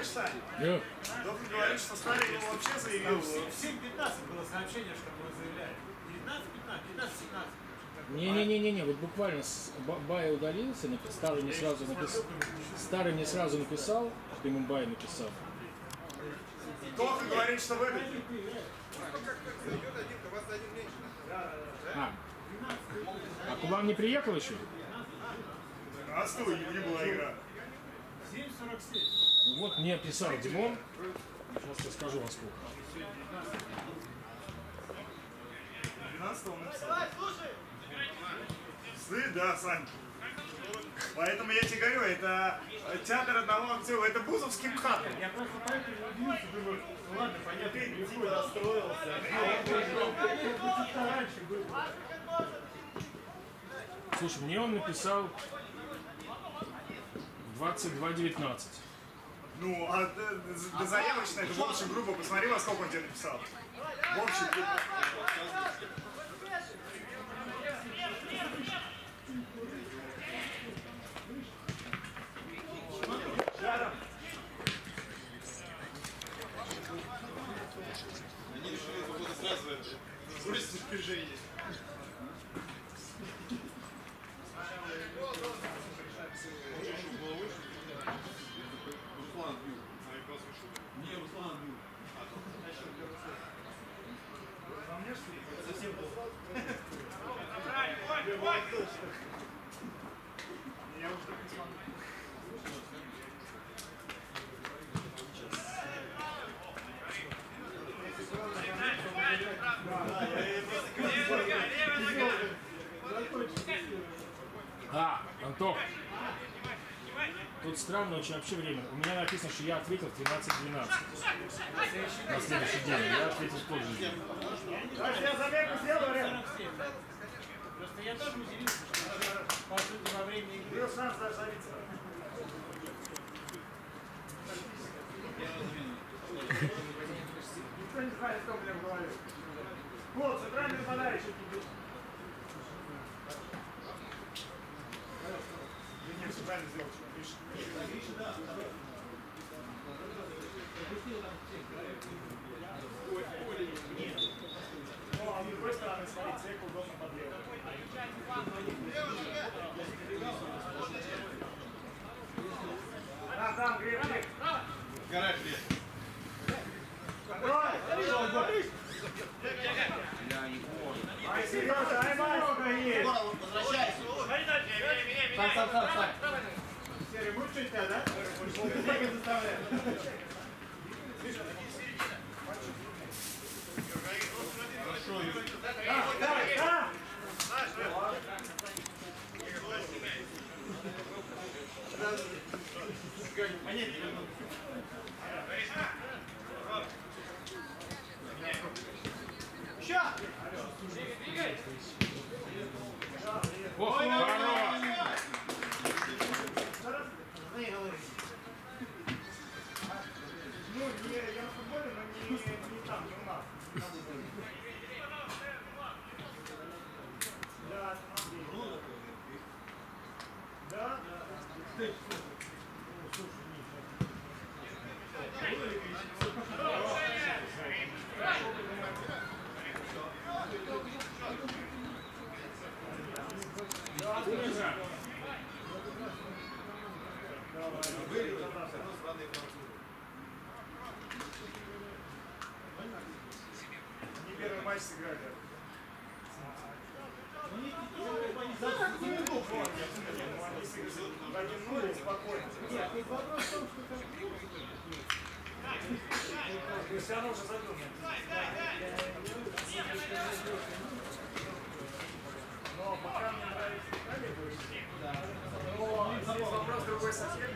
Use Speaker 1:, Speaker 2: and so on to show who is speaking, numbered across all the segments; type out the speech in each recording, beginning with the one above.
Speaker 1: Сань?
Speaker 2: Да.
Speaker 1: Должен говорить, что Сталин его вообще заявил.
Speaker 3: В 7:15 было сообщение, что он заявляет. 19:15, 19:17.
Speaker 2: Не-не-не-не, вот буквально Бай удалился, Старый не сразу написал, что ему Бай написал.
Speaker 1: Должен говорить, что выгодно.
Speaker 2: А Кубан не приехал еще?
Speaker 1: А стой, не была игра.
Speaker 3: 7:47.
Speaker 2: Ну вот мне писал Димон. Сейчас я скажу во сколько.
Speaker 1: 12 он написал. Да, Сань. Поэтому я тебе говорю, это театр одного актера, это бузовский МХАТ.
Speaker 3: Я просто поэтому удивился, думаю, ну ладно, понятно,
Speaker 1: Ты
Speaker 3: приходит.
Speaker 1: типа расстроился.
Speaker 3: Раньше было.
Speaker 2: Слушай, мне он написал в 22:19.
Speaker 1: Ну, а до заявочной, это в общем группу, посмотри, во сколько он тебе написал. В общем группу.
Speaker 4: Они решили это было сразу бросить напряжение. Руслан бил. Не, Руслан бил. Совсем плохо.
Speaker 1: Я уже так не смотрю.
Speaker 2: Антох. Тут странно очень вообще время. У меня написано, что я ответил в 13:12. На следующий день. Я ответил в тот же день.
Speaker 1: Я заметку сделаю, Рен.
Speaker 3: Просто я тоже удивился, что по сути во время игры.
Speaker 1: Был шанс даже забиться. Никто не знает, что у меня в голове. Вот, центральный нападающий. Нет, все правильно сделал, что ну, а с другой стороны, смотри, цепь удобно подлево. Там, Греб.
Speaker 4: Гараж лет.
Speaker 1: Ай, Сережа, ай, много есть.
Speaker 4: Возвращайся.
Speaker 3: Сань.
Speaker 1: Серый, мучить тебя, да? Бегать заставляем.
Speaker 4: Хорошо, Юрий.
Speaker 1: Да!
Speaker 2: Ох, хорош!
Speaker 1: Ну, я на футболе, но не там, не у нас. Да, да. Они первый матч сыграли. Они сыграли спокойно.
Speaker 3: Нет, тут вопрос в том, что
Speaker 1: Кристиану уже забил. Но пока мне нравится Италия больше. Но здесь вопрос другой совсем.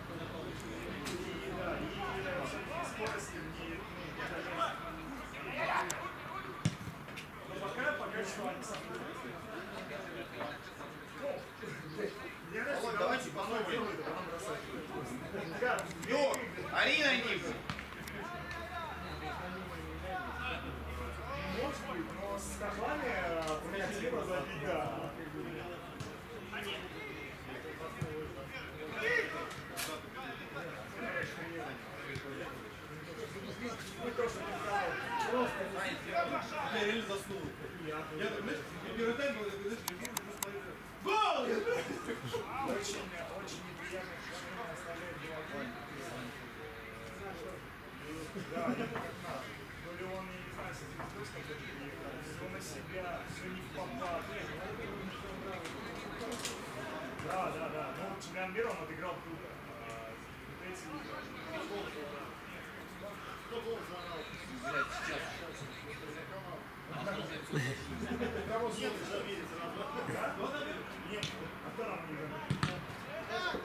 Speaker 1: И скорости не но пока что они сами.
Speaker 4: Давайте по новой.
Speaker 1: Ребят,
Speaker 4: Арина Ник.
Speaker 1: может быть, но с Кахлами примитивно забить, да.
Speaker 4: Я реально заснул. Я так, знаешь, первый тайм был, знаешь, гол!
Speaker 1: Очень неприятное ощущение оставляет Белогорье. Да, это как надо. То ли он, не знаю, с этим плюском приехал, все на себя, все не в попад. Да. Ну, чемпион мира он отыграл круто. Вот эти Нет, а кто нам не говорит?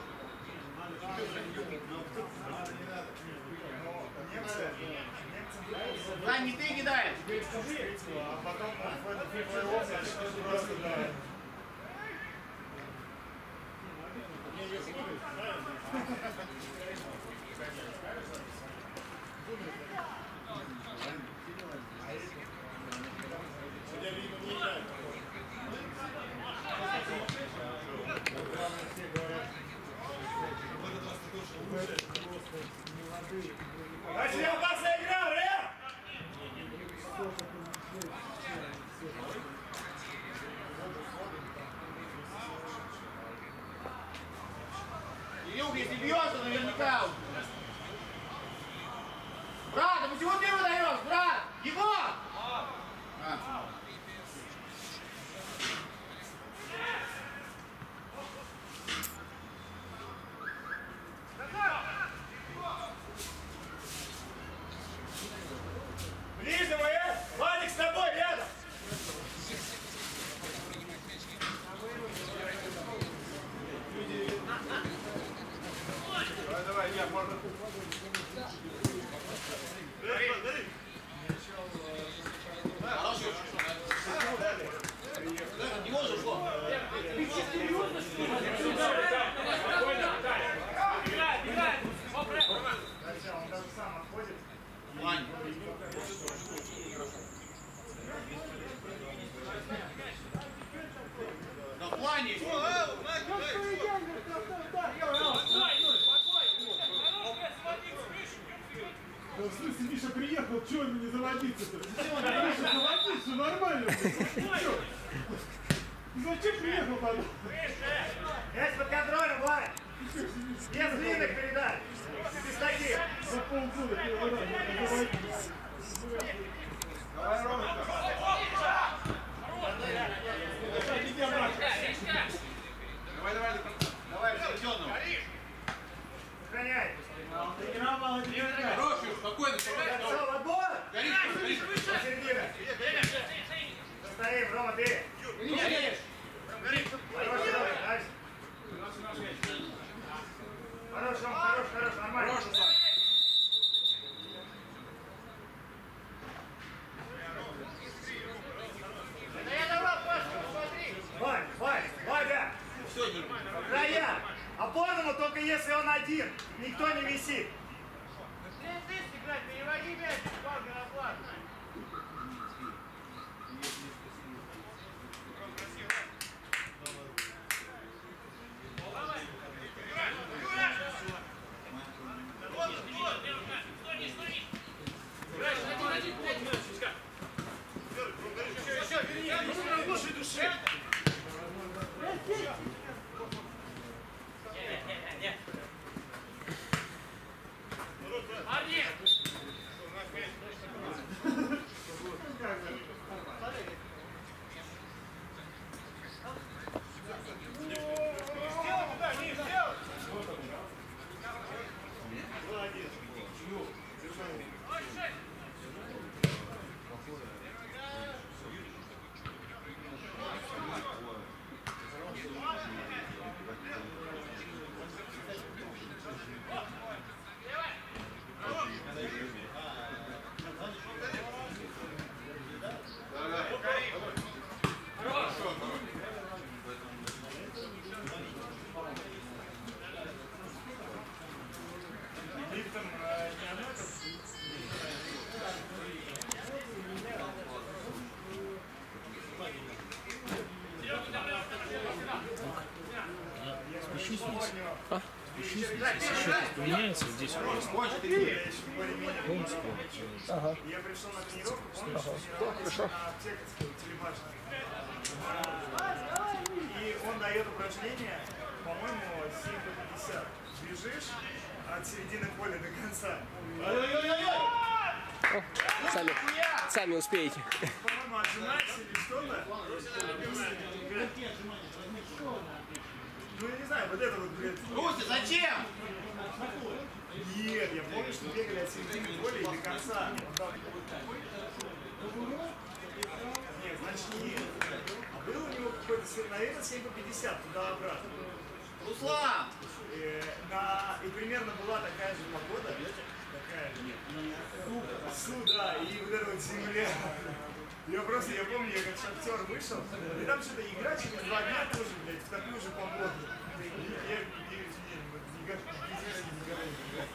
Speaker 5: Вань, не ты кидаешь.
Speaker 1: А потом в плей-офф начнет просто, да. Очень опасная игра, Рэм!
Speaker 5: Илюх, если бьется, наверняка уже. Брат, а почему ты выдаешь, брат? Его!
Speaker 1: Ближнего, Вадик с тобой рядом!
Speaker 4: Давай, я, можно.
Speaker 5: Не можешь, что?
Speaker 1: Он даже сам отходит.
Speaker 5: Вань. На плане.
Speaker 3: Да в смысле, Миша приехал, чего ему не заводиться-то? Миша, заводись, все нормально. Ты зачем приехал тогда?
Speaker 1: Мяч под контролем, Влад! Без длинных передач! Без таких!
Speaker 3: За полгода первый раз надо заводиться.
Speaker 4: Давай, Рома. Давай, Сердённого.
Speaker 1: Сохраняй!
Speaker 4: Хороший, спокойно,
Speaker 1: Все, в отбор!
Speaker 4: Горишь.
Speaker 1: Середина! Стоим, Рома, ты! Хорош, дальше! Хорош, Рома, хорош, нормально! Ваня! Края! Опорному только если он один, никто не висит.
Speaker 5: Переводи мяч, палка на план.
Speaker 2: разница здесь есть.
Speaker 5: Больше
Speaker 1: Я
Speaker 5: 3.
Speaker 1: еще более-менее
Speaker 2: Омск,
Speaker 1: понимаю. Я пришел на тренировку, помнишь, тренировались на аптекарском телебашне. И он дает упражнение, по-моему, 7 по 50. Бежишь от середины поля до конца.
Speaker 6: Сами успеете.
Speaker 1: По-моему, отжимаешься или что-то. Ну, я не знаю, вот это вот, блядь.
Speaker 5: Русти, зачем?
Speaker 1: Нет, я помню, что бегали от середины поля и до конца. Нет, значит, нет. А был у него какой-то, наверное, 7 по 50, туда-обратно.
Speaker 5: Руслан!
Speaker 1: И примерно была такая же погода. Такая же. Да, и вот эта вот земля. Я помню, я как шахтер вышел, и там что-то игра через 2 дня тоже, блядь, в такую же погоду. И я физически не готов.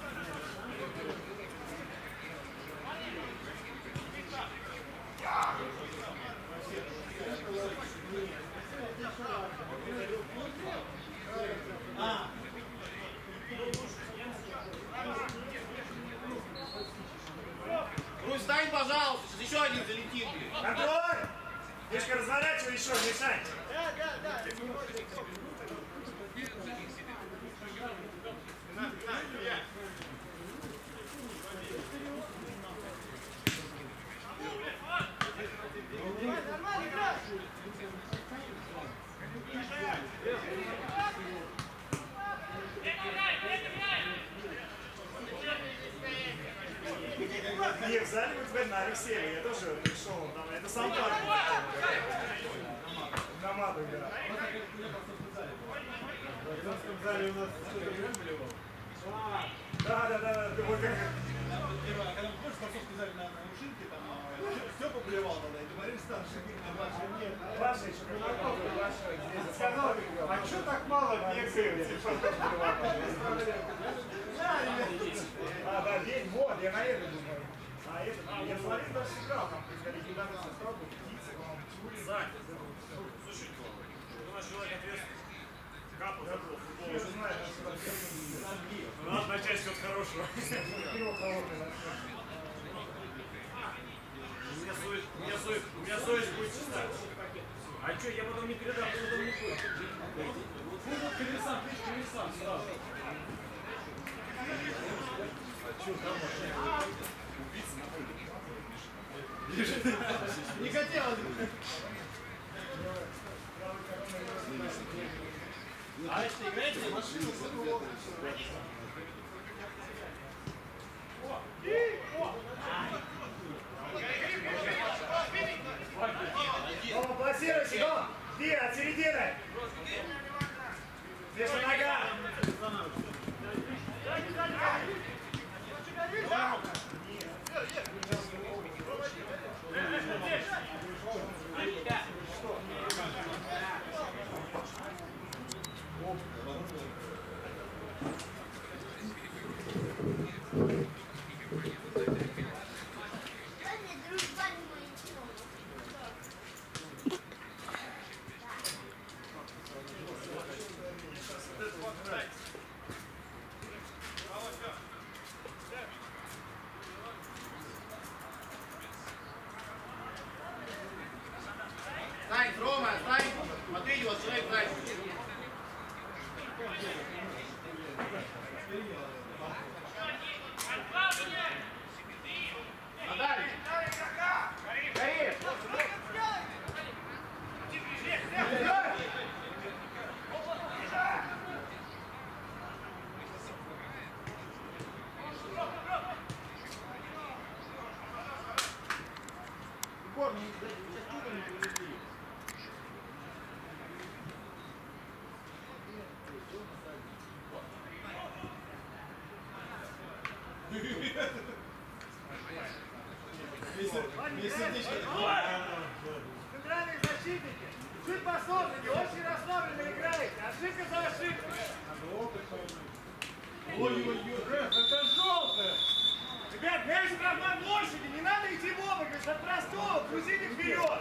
Speaker 5: Русь, встань, пожалуйста, сейчас еще один залетит.
Speaker 1: Контроль! Мишка, разворачивай еще, мешай. Не, в зале мы теперь на Алексея, я тоже пришел, там, это сам парк. На мату игра.
Speaker 3: В женском зале у нас что-то были.
Speaker 1: Да, вот как...
Speaker 4: Когда мы больше спортсовки взяли на машинке, там все поблевал тогда, и говорили, старший младший нет.
Speaker 1: Ваша еще какой-то
Speaker 3: Сказал, а что так мало бегает?
Speaker 1: Да, день, вот, я на это думаю. А это, я смотрел, даже сыграл, там, когда легендарный состав был, птица, по-моему, Зак.
Speaker 2: Слушай, у нас человек ответственный. Капу забыл.
Speaker 1: Я же знаю, что
Speaker 2: Надо начать с хорошего. У меня совесть будет чиста. А что, я потом не передам, потом не будет. Вот колеса, колеса сразу. А что там убийца на поле?
Speaker 4: Не хотелось.
Speaker 5: А это играете в машину?
Speaker 1: Дома, пласируйся, Дом! Ты от середины! Между нога!
Speaker 5: Стань, Рома, стань. Смотрите, вот человек сзади. Наталья. Гори.
Speaker 1: Центральные защитники! Чуть послушайте, очень расслабленно играете! Ошибка за ошибкой!
Speaker 3: Ой-ой-ой, это желтое!
Speaker 1: Ребят, мяч в одной площади, не надо идти в обыгрыш, от простого, грузите вперед!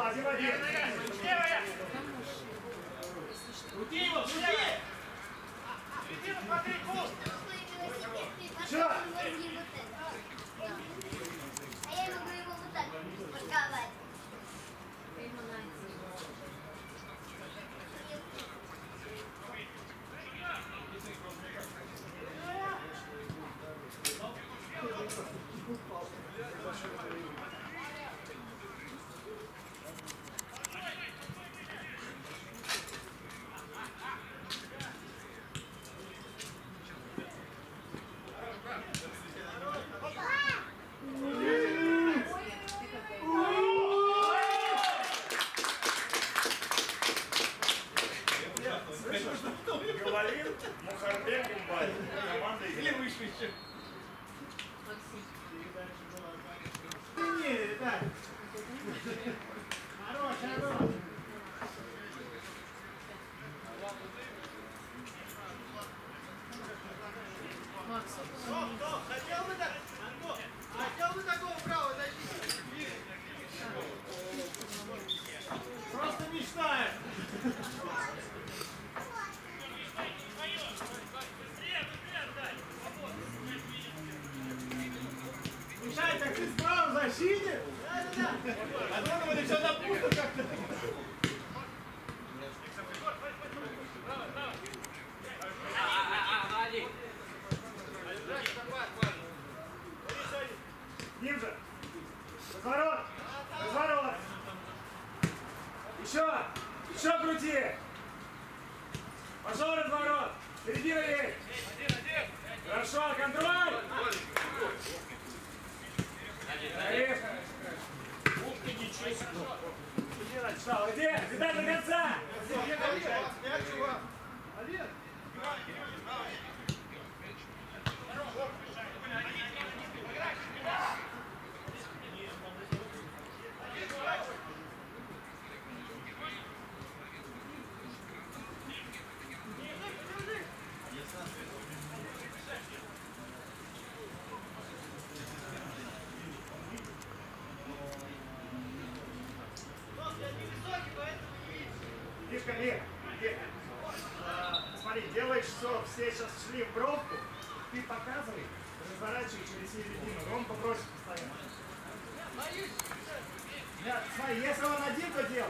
Speaker 1: один в один.
Speaker 4: Крути его, крути!
Speaker 1: Чё?
Speaker 7: А я могу его вот так парковать.
Speaker 1: Говорил Мухарбек Гумбай. Команда играет.
Speaker 3: Не, ребят. Хорош, хорош.
Speaker 4: Хотел бы такого права защитить?
Speaker 3: Просто мечтаем. Мешай, так ты справа в защите?
Speaker 4: А то он все запутал как-то.
Speaker 1: Ниже. Разворот. Разворот. Еще. Еще крути. Пошел разворот. Середина есть. Хорошо. Контроль. Горишь.
Speaker 2: Ух ты, ничего себе.
Speaker 1: Что, где? Видать до конца. Видишь, ко мне. Смотри, делаешь все, все сейчас шли в бровку, ты показывай, разворачивай через середину, Ромка бросит постоянно. Да, смотри, если он один, то делай.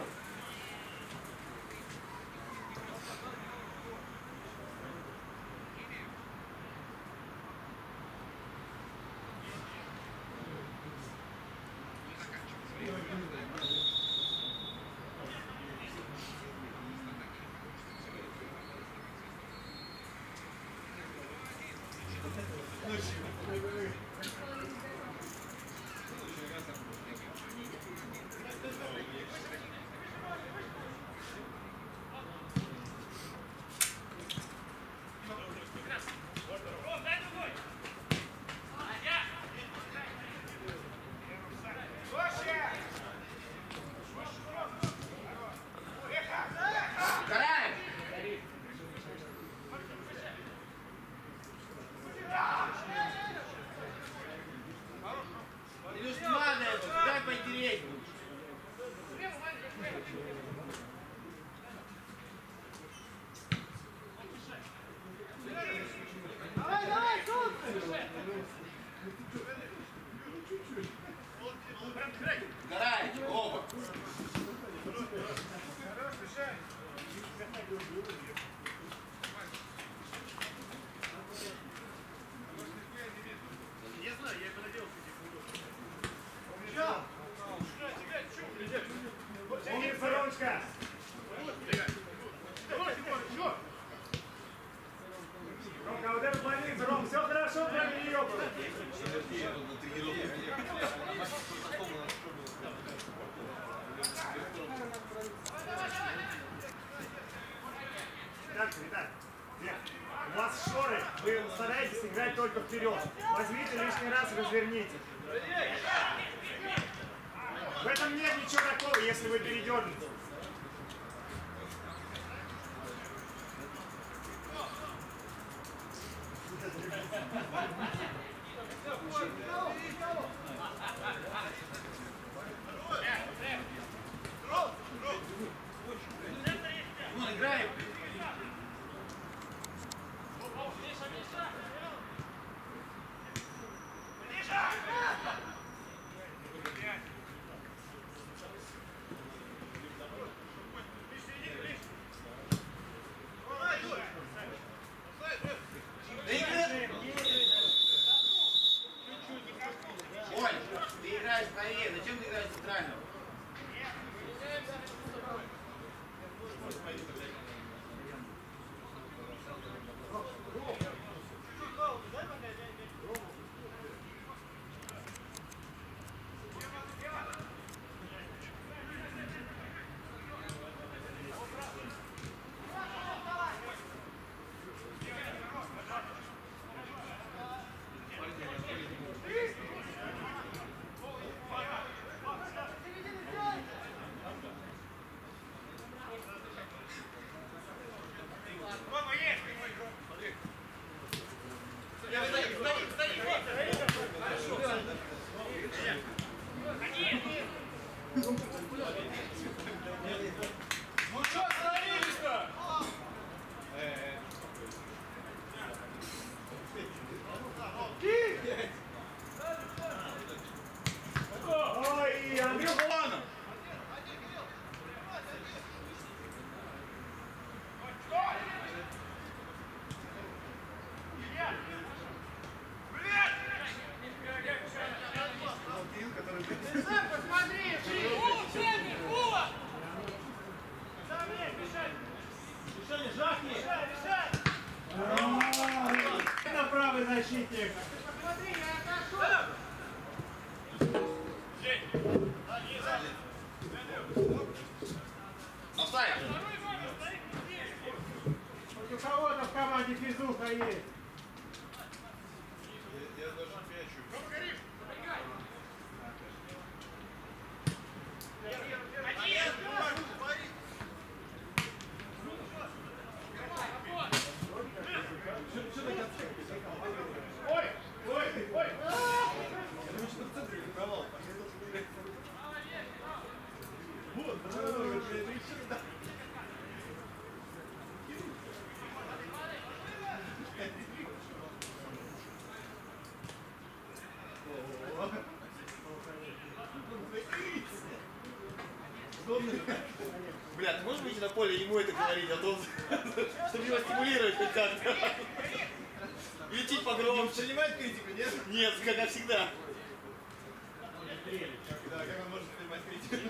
Speaker 5: Караев! Илюш, не надо это, дай потереть. Караев, оба.
Speaker 1: Я знаю, я это надел. Умница, Ромочка. Ромка, вот это больница, Ром, все хорошо, кроме нее было. Ребят, у вас шоры, вы стараетесь играть только вперед. Возьмите лишний раз, разверните. В этом нет ничего такого, если вы передернете.
Speaker 5: Сергей, зачем ты играешь центрального?
Speaker 1: Ну что, остановились-то? Ой, Андрюха Ланов!
Speaker 3: На правый защитник.
Speaker 5: Оставь!
Speaker 3: Хоть у кого-то в команде физуха есть.
Speaker 5: Бля, ты можешь выйти на поле и ему это говорить, а то он, чтобы его стимулировать хоть как-то. Или чуть погромче.
Speaker 4: Принимает критику, нет?
Speaker 5: Нет, как всегда.
Speaker 4: Да, как он может принимать критику?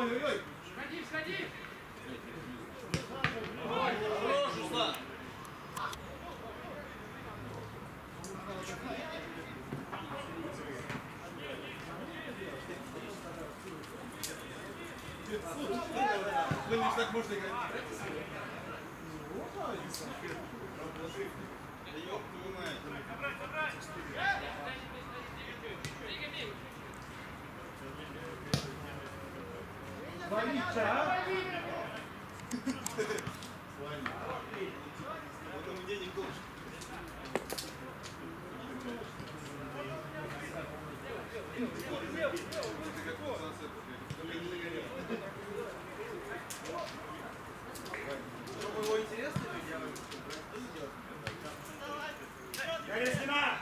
Speaker 4: Ой-ой-ой.
Speaker 5: Хорош, Руслан.
Speaker 4: Думаешь, так можно играть?
Speaker 5: Да ёб твою мать.
Speaker 3: Валить, а?
Speaker 5: Вот ему денег должен. Чтобы его интересно, я
Speaker 1: Гори стена!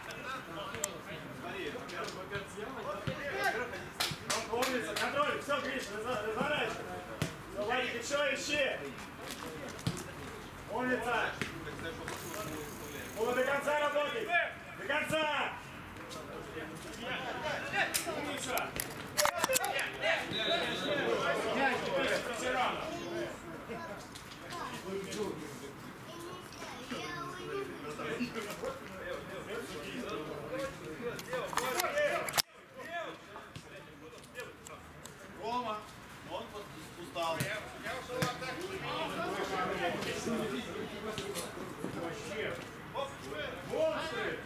Speaker 1: Умница, контроль, все, Гриш, разворачивай. Все, Вадик, еще ищи. Умница. Было до конца работать. До конца. Умница. Мяч, все равно.
Speaker 5: Рома, он устал.
Speaker 1: Монстры.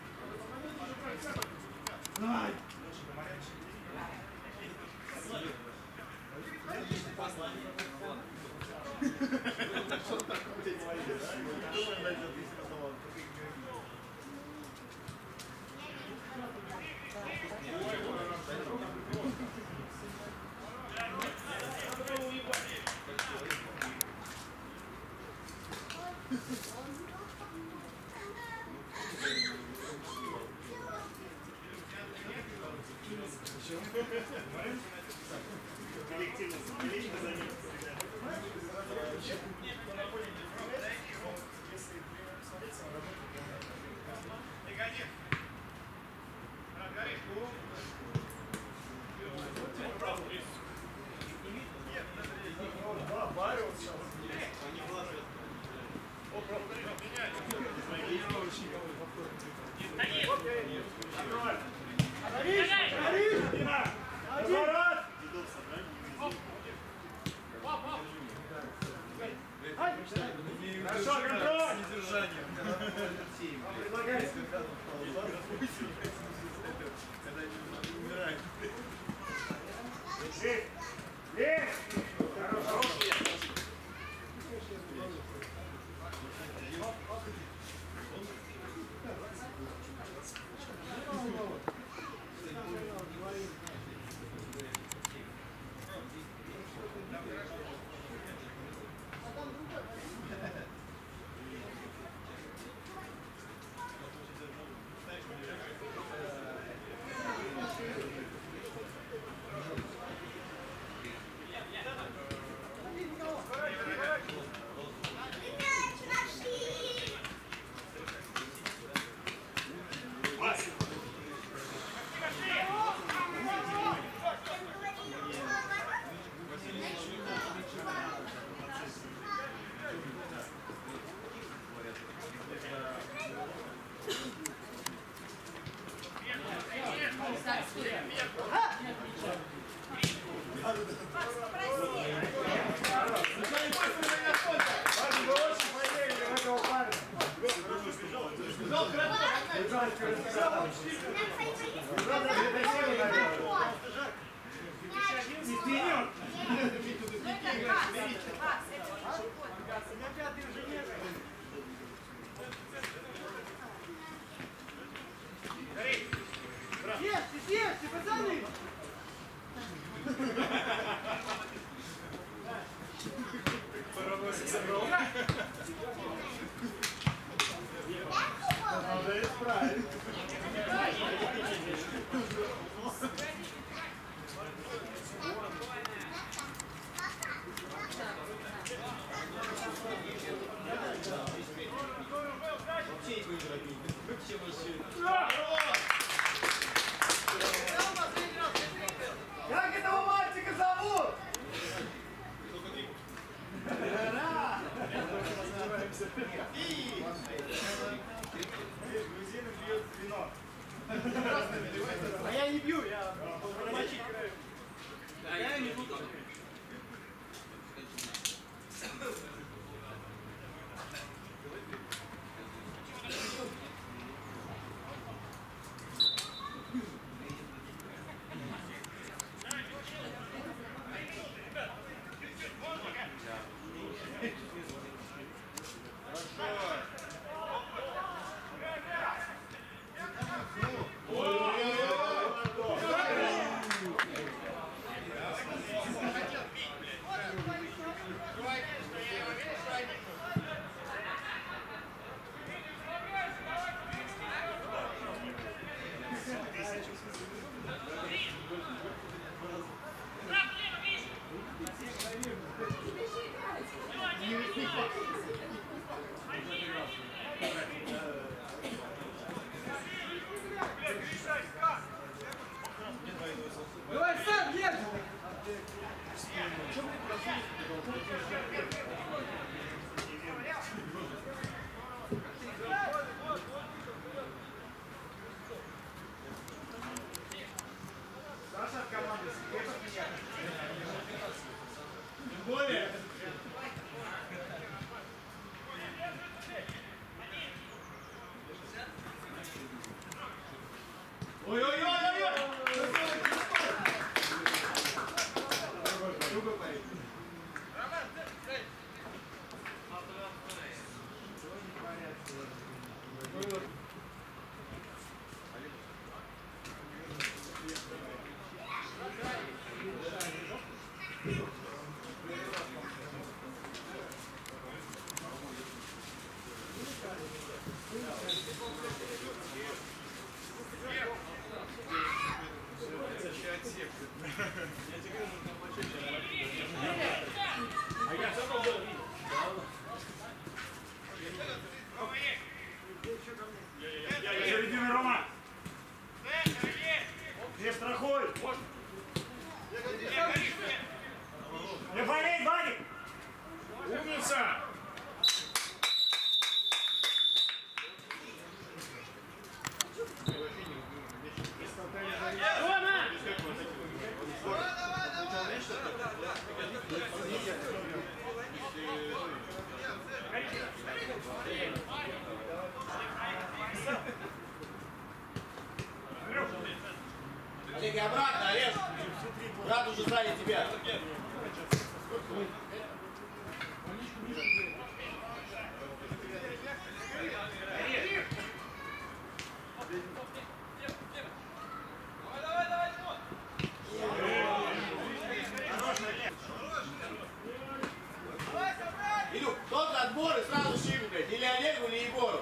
Speaker 1: Хорошо, контроль! Предлагай. Есть! Хорошо.
Speaker 3: Ешьте, пацаны!
Speaker 1: Надо исправить.
Speaker 5: вообще их выиграть. Вообще вообще.
Speaker 1: Как этого мальчика зовут?
Speaker 3: Давай сам, ешь!
Speaker 1: Саша от команды, слева меня.
Speaker 3: Тем более.
Speaker 5: Ой-ой-ой-ой-ой!
Speaker 1: Середина, Рома! Не страхуй! Не болей, Вадик!
Speaker 2: Умница!
Speaker 5: Олег, обратно, Олег! Брат уже сзади тебя. Илюх, тот отбор и сразу шире, блядь. Или Олегу, или Егору.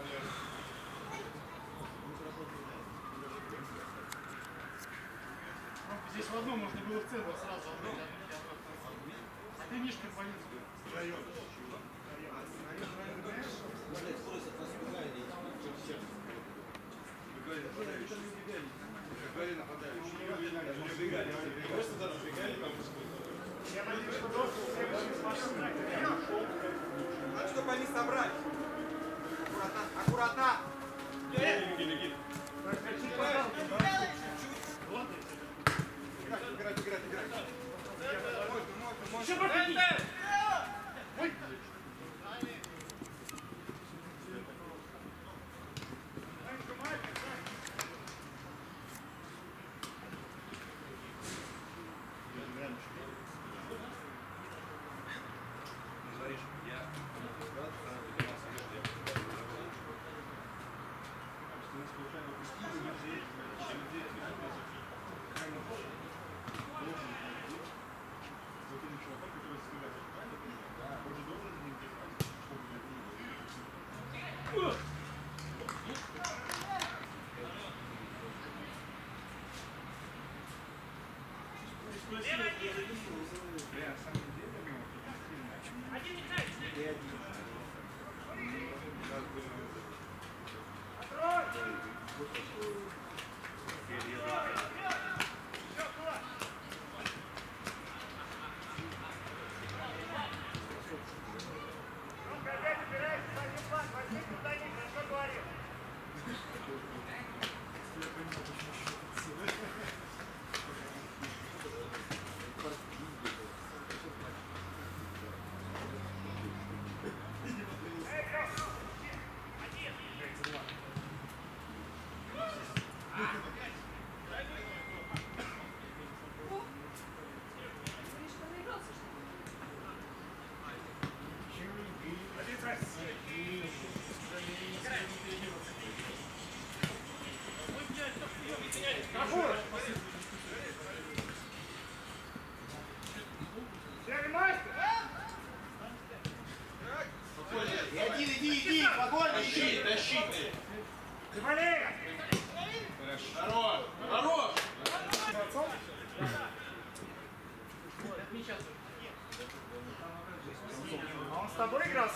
Speaker 3: Здесь в одном можно было в центр сразу отдать. А ты Мишка Полинский. Вдвоем.
Speaker 4: Надо, чтобы они собрали. Аккуратно, аккуратно. Играть.
Speaker 2: Еще проходи!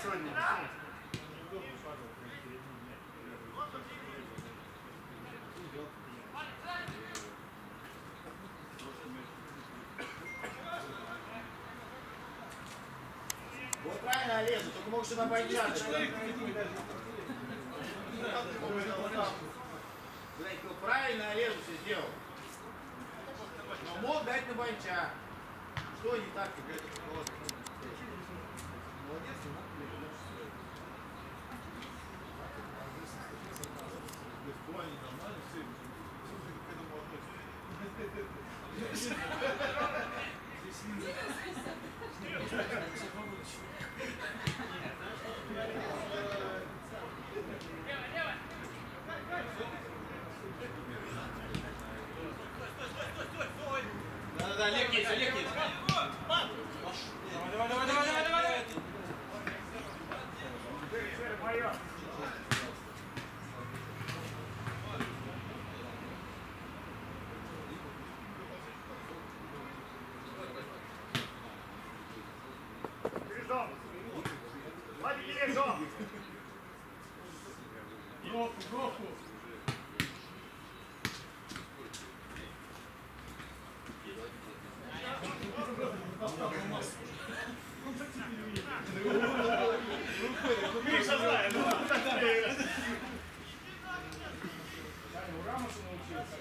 Speaker 1: сегодня.
Speaker 5: Вот правильно лезу, только мог сюда пойти. Правильно лезу все сделал. Но мог дать на банча. Что не так? Молодец,
Speaker 4: В плане нормально, все к этому относятся.
Speaker 5: Да, Олег есть, Олег есть.
Speaker 2: Давай.
Speaker 3: Бровку.
Speaker 1: Миша знает, ну,
Speaker 2: У Рамоса научился.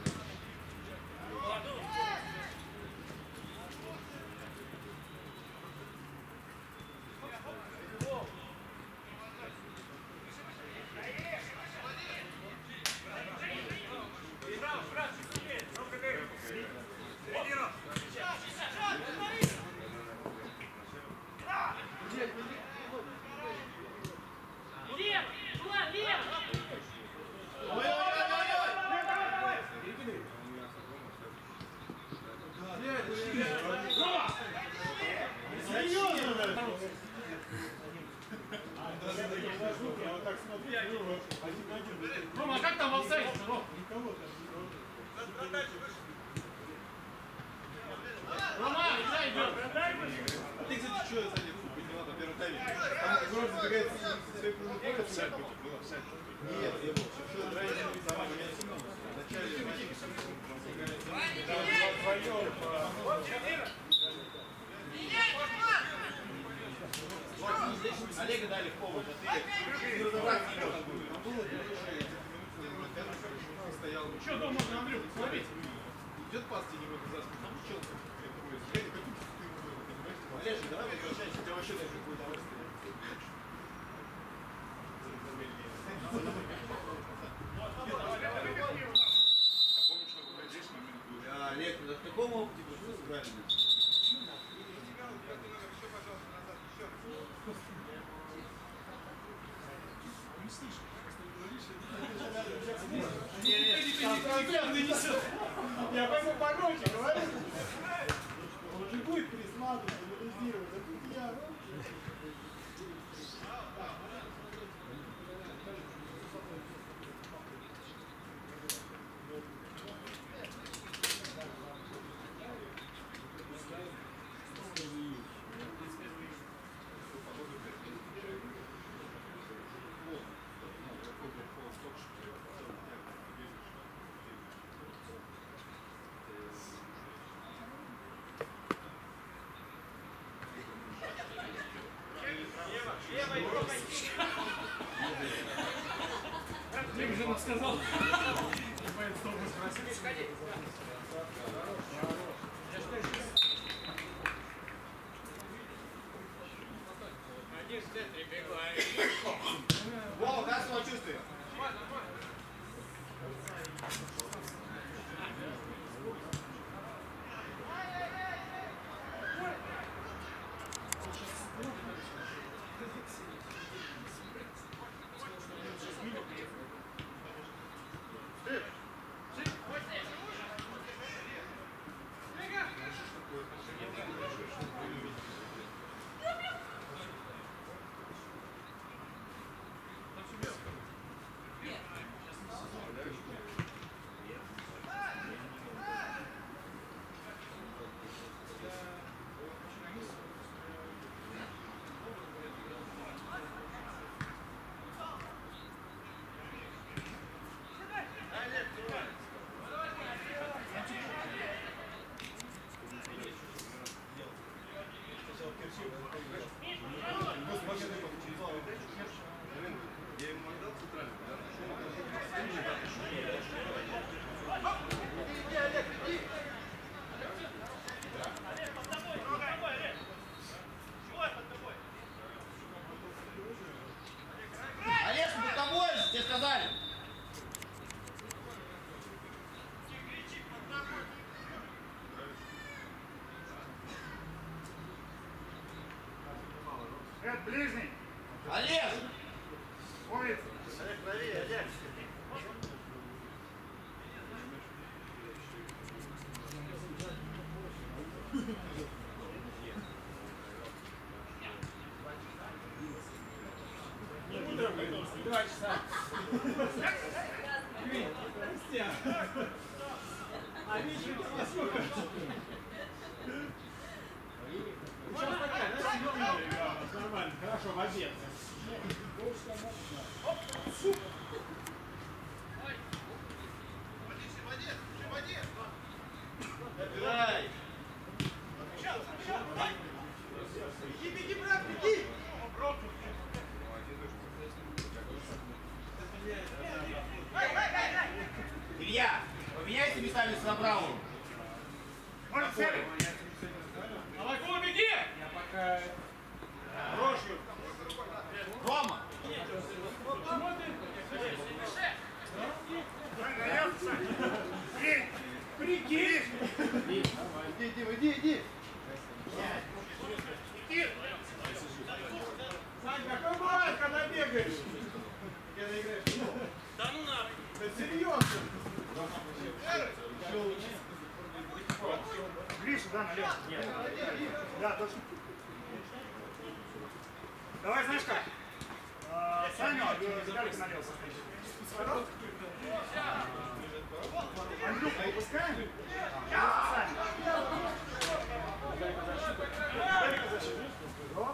Speaker 3: Я вот так смотрю, один.
Speaker 2: Рома, а как там в офсайде? Ром?
Speaker 3: Никого там.
Speaker 2: Рома, игра идет.
Speaker 4: А ты, кстати, что сзади подняла на первом тайме? Там Гром забегает со своей полной офсайд будет. Был офсайд. Нет, не был. Все, драйвер не сама, меня не снимал. В начале матча.
Speaker 5: Олега дали в помощь, а ты не разобраться не можешь.
Speaker 4: Там было стоял.
Speaker 2: Что дома можно, Андрюх, словить?
Speaker 4: Идет пас тебе немного за спину. Там чел такой.
Speaker 5: Олежа, давай возвращайся, у тебя вообще даже будет удовольствие. Олег, на каком опыте вы сыграли?
Speaker 3: Я пойму погромче, говорю. Он же будет присматривать, анализировать. А тут я.
Speaker 2: Ты уже нам сказал. Что вы спросили?
Speaker 5: Вова, как самочувствие?
Speaker 1: Олег, ближний.
Speaker 5: Олег!
Speaker 1: Умница.
Speaker 5: Олег, правее, Олег.
Speaker 3: Два часа. А вечером во сколько? Сейчас такая, да, съемная, нормально, хорошо, в обед.
Speaker 5: Играй!
Speaker 3: Беги, беги, брат, беги!
Speaker 5: Илья, поменяйся местами с Абрамовым.
Speaker 1: Может, сели?
Speaker 3: Давай, Кола, беги! Я пока... Брошью.
Speaker 5: Рома!
Speaker 3: Прикинь!
Speaker 5: Иди.
Speaker 3: Сань, какой бывает, когда бегаешь? Когда играешь? Да ну нахуй! Да серьезно!
Speaker 1: Гриша, да, налево. Нет. Да, точно. Давай, знаешь как? Саню, Виталик налево сохранить. Андрюха, выпускаем? Саню. Дай-ка защиту. О.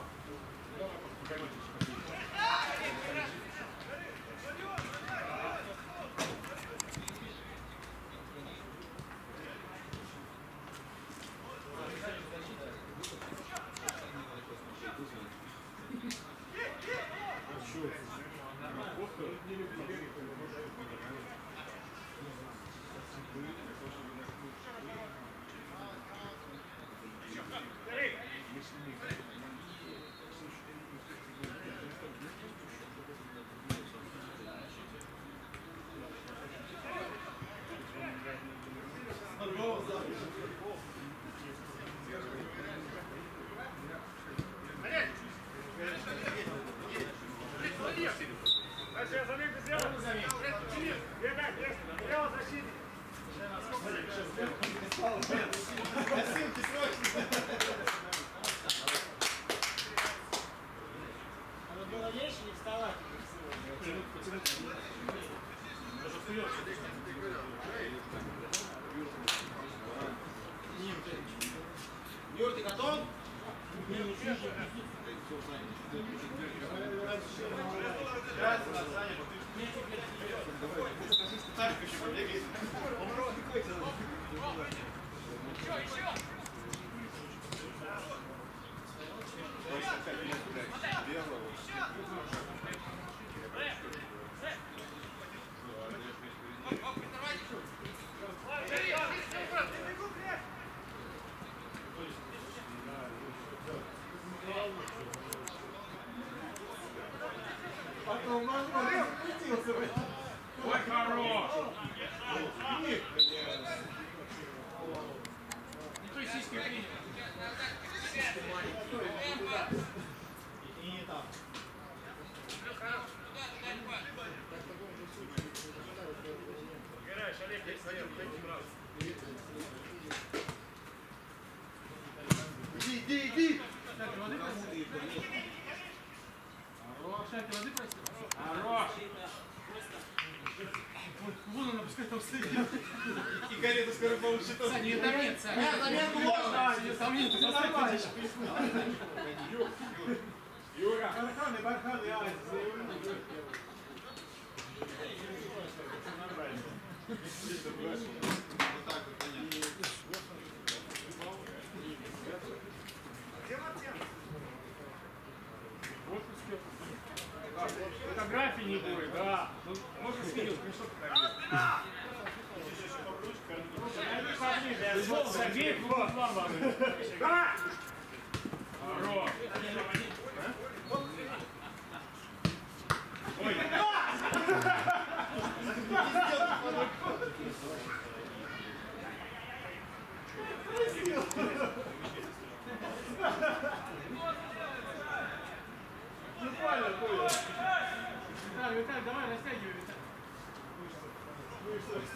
Speaker 5: Юр, ты готов?
Speaker 3: Потом мозгу спустился.
Speaker 2: Ой, хорош! Не той сиськой принял.
Speaker 3: И не там.
Speaker 1: Играешь, Олег, здесь наверх,
Speaker 5: Иди.
Speaker 3: Шапки, воды просил? Хорош, Шапки, воды просил?
Speaker 2: Хорош!
Speaker 3: Вон она, пускай там стоит.
Speaker 5: И карета скоро получит.
Speaker 3: Саня, ее там нет, Саня.
Speaker 5: Заметку можно!
Speaker 3: Там нет, все нормально. Юра. Барханы, Ась,
Speaker 2: Фотографии не будет, да. Ну, можно с видео, конечно, фотографии. Забей, клуб ламба. Хорош. Ой.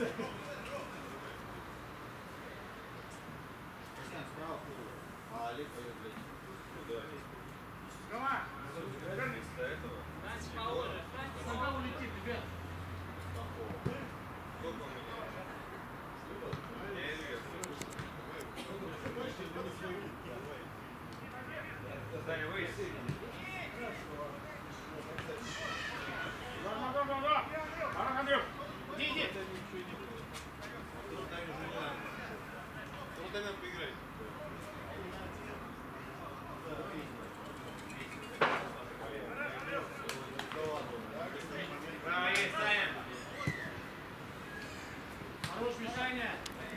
Speaker 4: Справа, а Олег пойдет лечь. Ну да.
Speaker 1: Рома, вернись.
Speaker 4: До этого.
Speaker 3: Сама улетит, ребят.
Speaker 4: Сколько у меня? Я известный. Саня, выйди.
Speaker 2: Да. Хорош, Андрюх. Иди.
Speaker 4: Вот нам поиграть.
Speaker 2: Право есть, Саня.
Speaker 3: Хорош, Мишаня.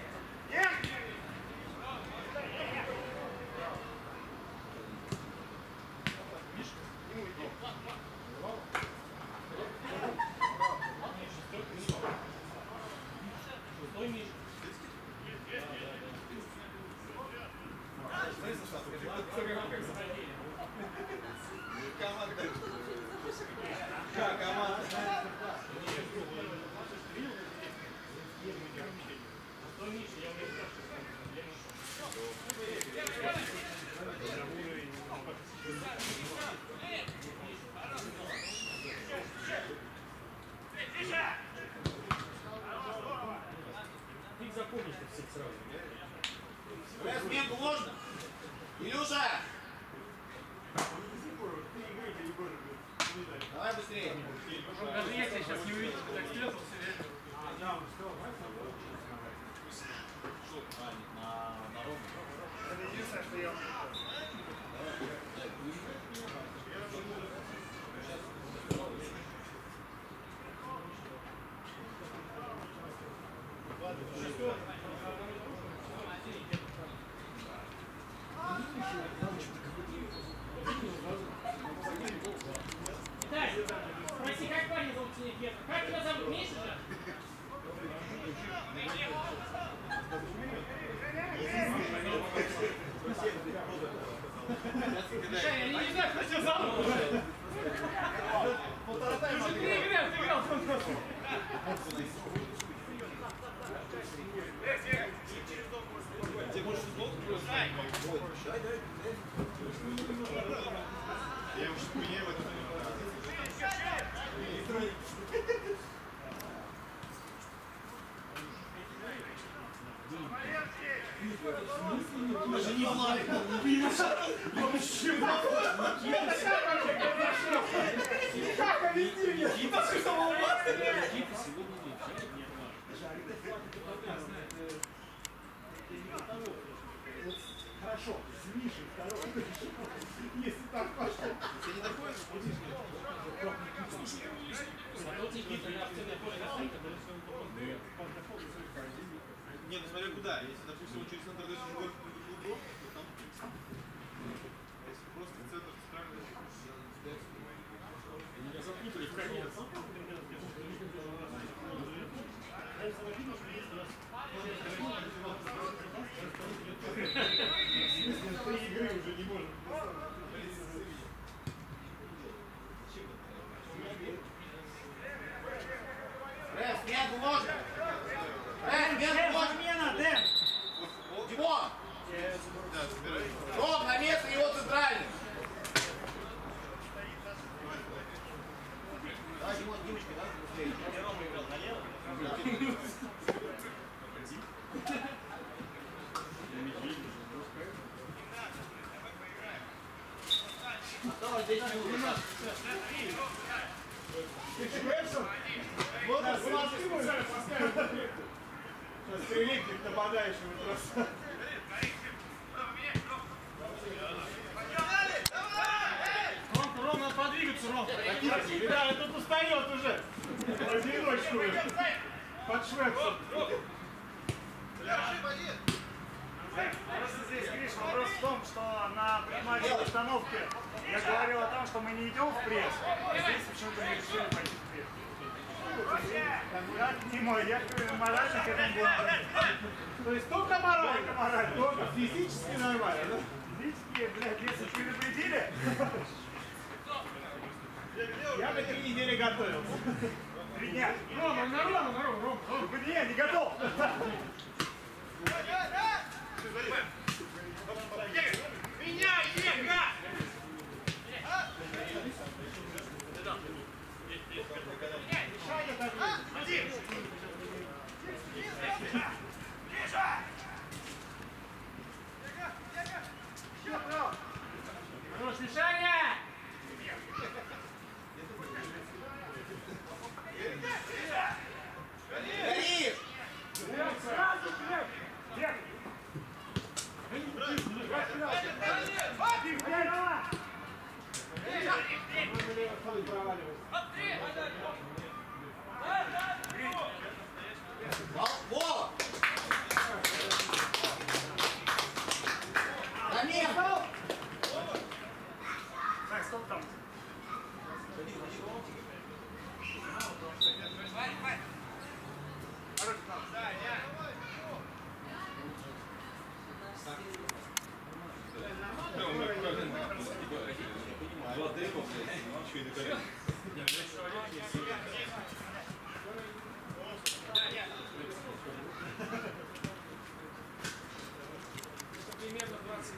Speaker 3: Стой, Миш.
Speaker 4: Команда. Как команда?
Speaker 3: Стой, Миш, я уже
Speaker 2: Ты их запомнишь всех сразу.
Speaker 5: Сменку можно? Илюша! Давай быстрее.
Speaker 3: даже если сейчас не увидите, так стрелся,
Speaker 1: Это единственное, что я умею.
Speaker 3: Итак, спроси, как парень зовут Синефета? Как тебя зовут? Миша же? Миша, я не знаю, кто тебя зовут. Ты уже 3 игры отыграл.
Speaker 4: Тебе больше футбол? Я уж понимаю, это не
Speaker 3: Даже не знаю. Вообще. Как объясни мне? Никита, что у вас? Никита сегодня нет. Хорошо, с Мишей второй. Если так пошло.
Speaker 4: Ты не такой?
Speaker 3: Смотрите, Никита, я в центре поля на сайте.
Speaker 4: Не, ну смотря куда. Если, допустим, он через центр дальше год то там. А если просто в центр странно.
Speaker 2: Меня запутали в конец.
Speaker 3: Три игры уже не можем.
Speaker 5: Сменку можно? Сменку можно? Димон!
Speaker 4: Да, собирай.
Speaker 5: Ром, на место его центральный. Давай, Димон, Димочка, да? Быстрее. Рома играл налево.
Speaker 3: Ты Швепсон? Вот смотри, мой. Сейчас ты электрик нападаешь его просто. Ром, надо подвигаться, Ром. Да, этот устает уже. В одиночку. Под Швепсом.
Speaker 1: Просто здесь, видишь, вопрос в том, что на предматчевой установке я говорил о том, что мы не идем в пресс, а здесь почему-то мы решили пойти в пресс. Я не мой, я морально к этому был.
Speaker 3: То есть только морально, только физически нормально, да?
Speaker 1: Физически, блядь, если предупредили,
Speaker 3: Я на 3 недели готовился.
Speaker 1: 3 поднять.
Speaker 2: Рома.
Speaker 1: Ты поднять, я не готов.
Speaker 5: Меняй, Ека!
Speaker 2: Хорош, Мишаня!
Speaker 5: Горишь!
Speaker 1: Сразу, блядь. Вверх. Блядь, давай.
Speaker 5: Во! Замер!
Speaker 1: Так, стоп там.
Speaker 2: Примерно 20.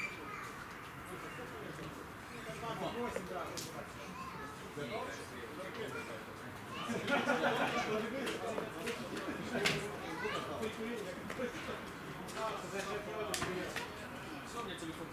Speaker 2: Все, у меня телефон.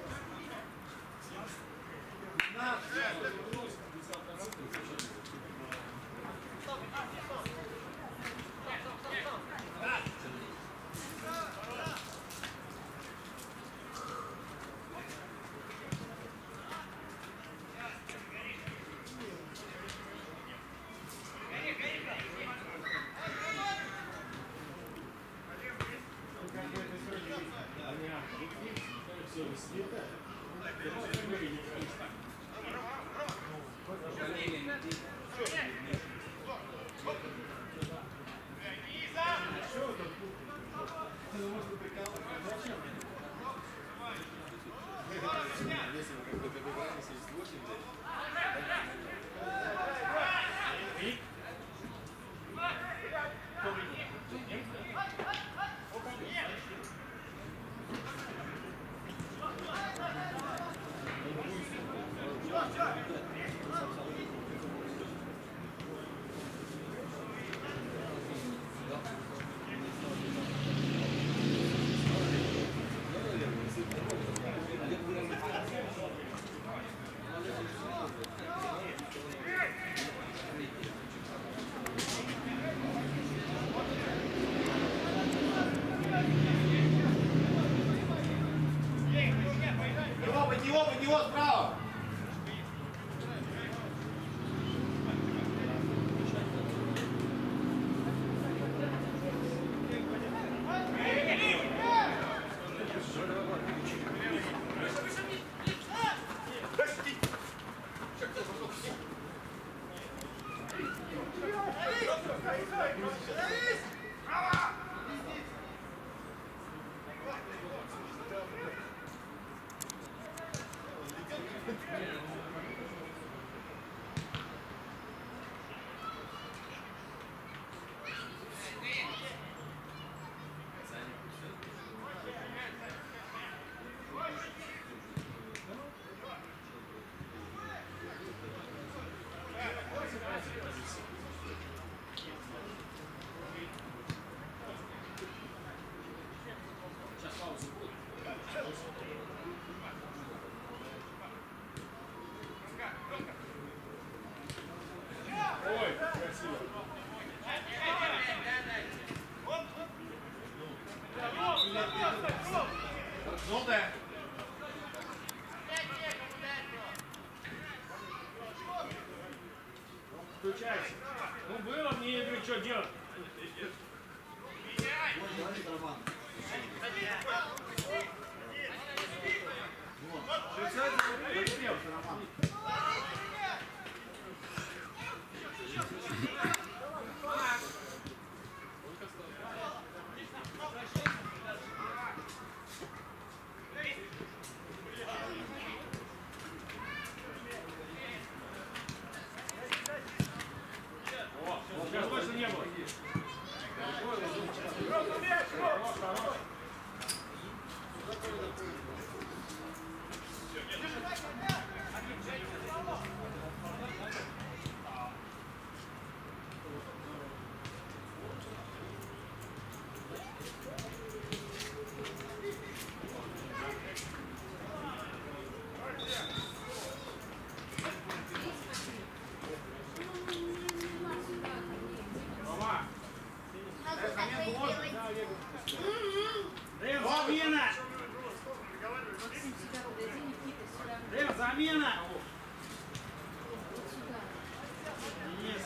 Speaker 5: Под него справа!
Speaker 2: Ой, красиво.
Speaker 5: Желтая.
Speaker 2: Включайся. Ну было мне, я говорю, что делать? О,
Speaker 7: Могу такое сделать.
Speaker 2: Дэн, замена! Дэн, замена! Денис.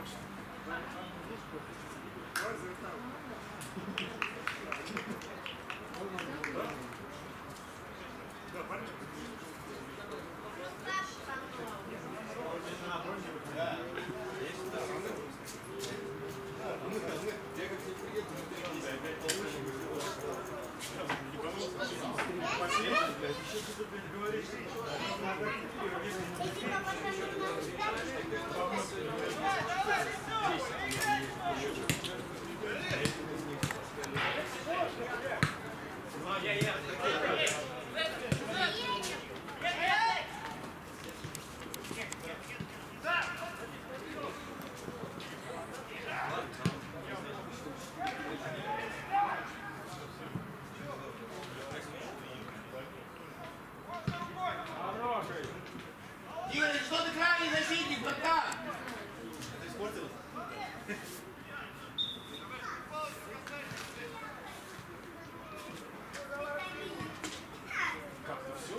Speaker 5: Игорь, что ты крайний защитник, братан?
Speaker 4: Ты испортился?
Speaker 2: Как-то все?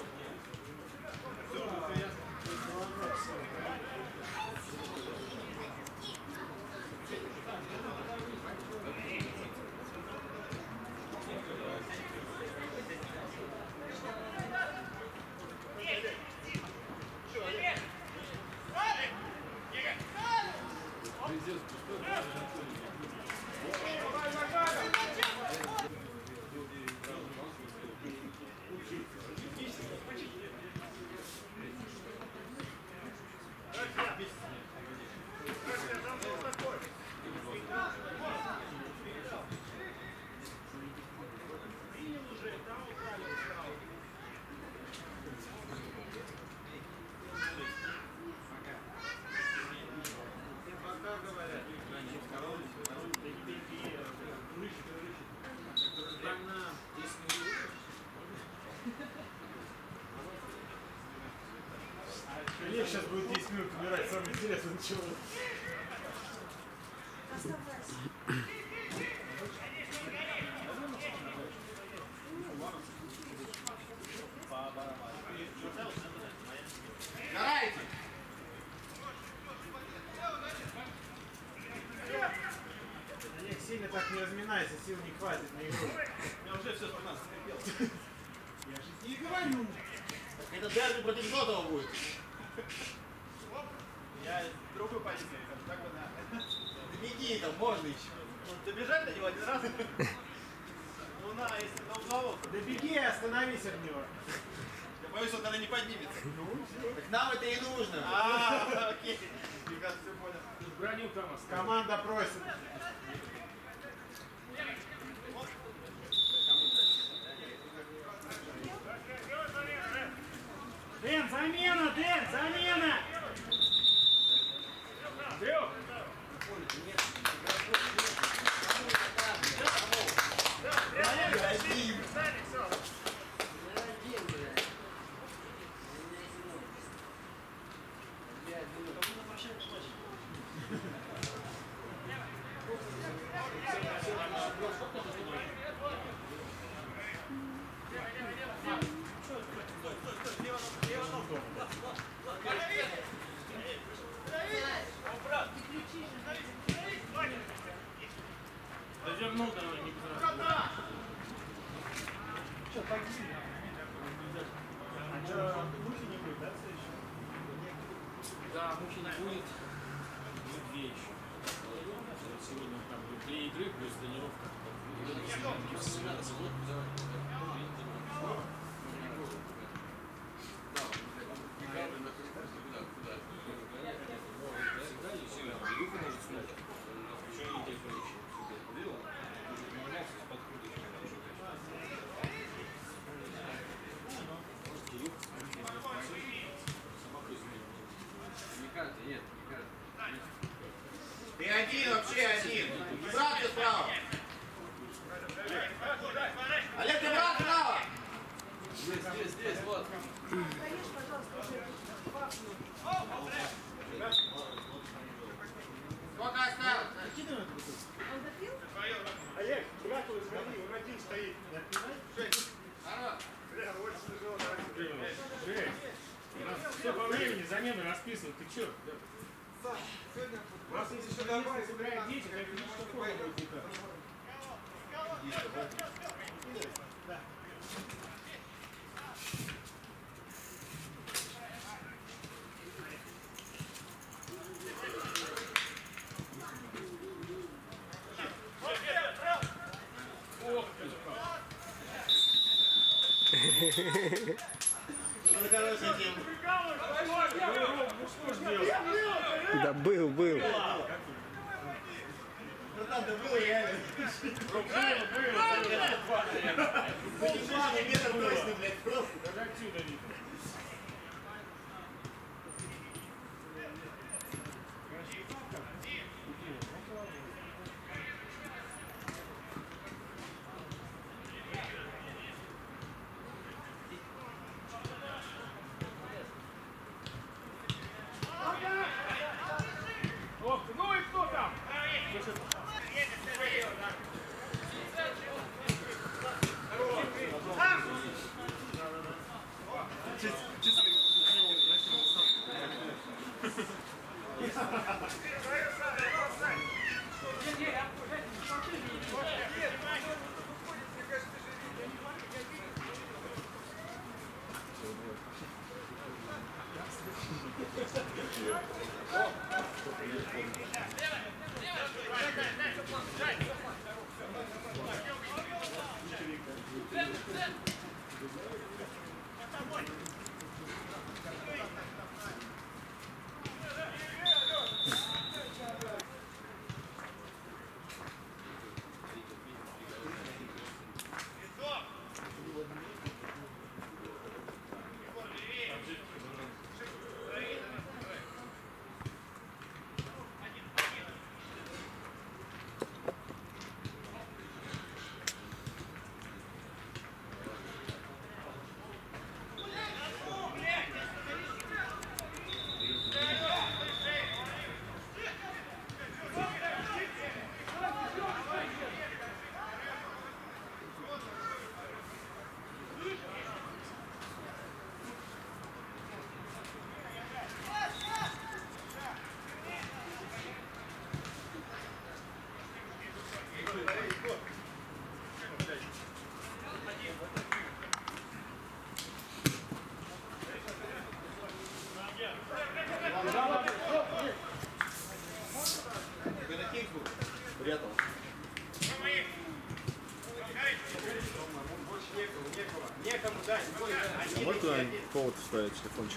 Speaker 2: Олег сейчас будет 10 минут умирать, самое интересное начало.
Speaker 5: Карайте!
Speaker 2: Олег, сильно так не разминайся, сил не хватит на игру.
Speaker 4: У меня уже все спина скрипела.
Speaker 2: Я же не говорю.
Speaker 5: Это дерби против Жотова будет.
Speaker 4: Я с другой позиции, так бы на...
Speaker 5: Да беги, там можно еще.
Speaker 4: Ну, добежать до него один раз. Ну на, если на угловок.
Speaker 2: Да беги и остановись от него.
Speaker 4: Я боюсь, он, наверное, не поднимется.
Speaker 5: Так нам это и нужно.
Speaker 4: Окей. Ребята, все понял.
Speaker 2: Броню там оставь. Команда просит. Дэн, замена! Дэн, замена! Трёх! Развернул, давай, не поздравляю. Что, так сильно? А что, Мухи не будет, да, следующий? Да, Мухи не будет. Будет 2 еще. Сегодня там будет 2 игры плюс тренировка.
Speaker 3: Такой, смотри, он один стоит. Бля, очень тяжело.
Speaker 2: Жень, у нас столько времени замену расписывают, ты чё?
Speaker 3: У нас есть еще добавить.
Speaker 2: Собирают дети, как видишь, что форма будет никак.
Speaker 5: Это хорошая тема.
Speaker 6: Да был.
Speaker 5: Братан, да было реально. Минимальный метр точно, блядь, просто.
Speaker 2: Даже отсюда видно. Ох, ну и кто там?
Speaker 5: Прятался.
Speaker 3: Некому дать.
Speaker 4: А можно куда-нибудь повод вставить телефончик?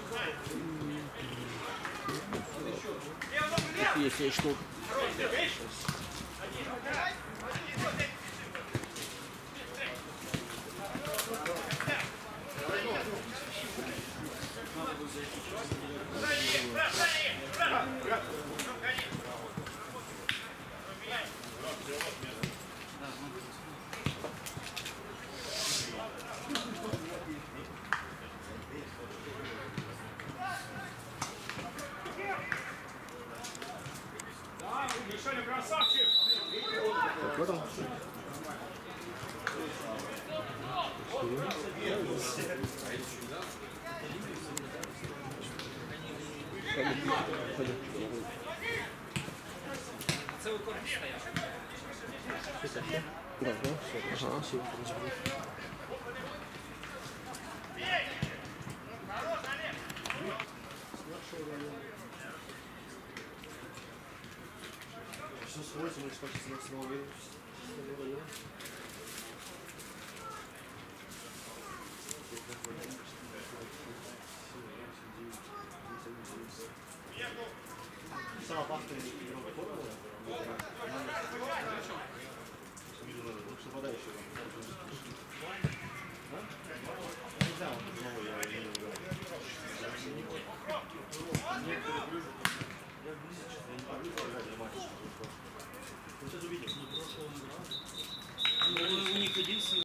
Speaker 6: Есть штука.
Speaker 2: Да, Мишаня, красавчик!
Speaker 6: Вот он. Пойдем.
Speaker 2: Целый корпус стоял.
Speaker 6: Да, все. Ага, все.
Speaker 5: Сейчас 8, почти снова вернусь. Самая опасная игровая формула. Лучше нападающий. Не знаю, он снова я не играю. Я не могу играть на матче. Сейчас увидим.
Speaker 2: У них единственный